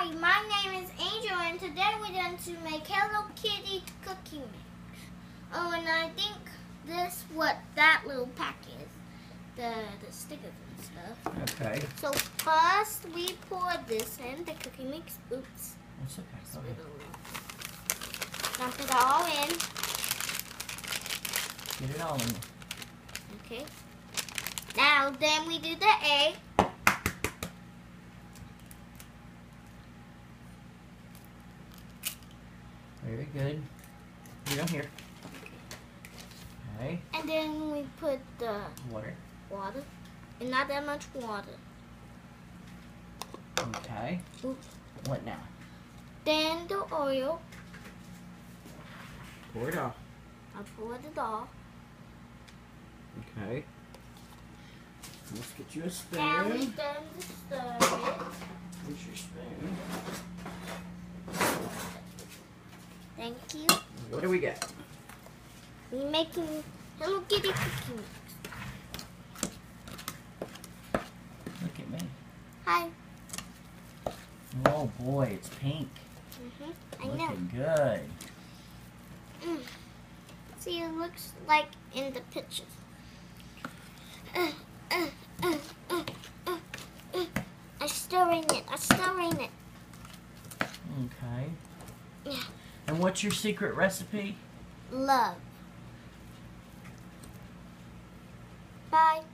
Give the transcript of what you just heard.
Hi, my name is Angel, and today we're going to make Hello Kitty cookie mix. Oh, and I think this what that little pack is, the stickers and stuff. Okay. So first we pour this in the cookie mix. Oops. That's okay. Dump it all in. Get it all in. Okay. Now then we do the egg. Very good. Get on here. Okay. And then we put the Water. And not that much water. Okay. Oops. What now? Then the oil. Pour it off. I poured it off. Okay. Let's get you a spoon. Now we done to stir it. Here's your spoon. Thank you. What do we got? We're making Hello Kitty cookie mix. Look at me. Hi. Oh boy, it's pink. I know. Looking good. See, it looks like in the pictures. I'm stirring it. Okay. Yeah. And what's your secret recipe? Love. Bye.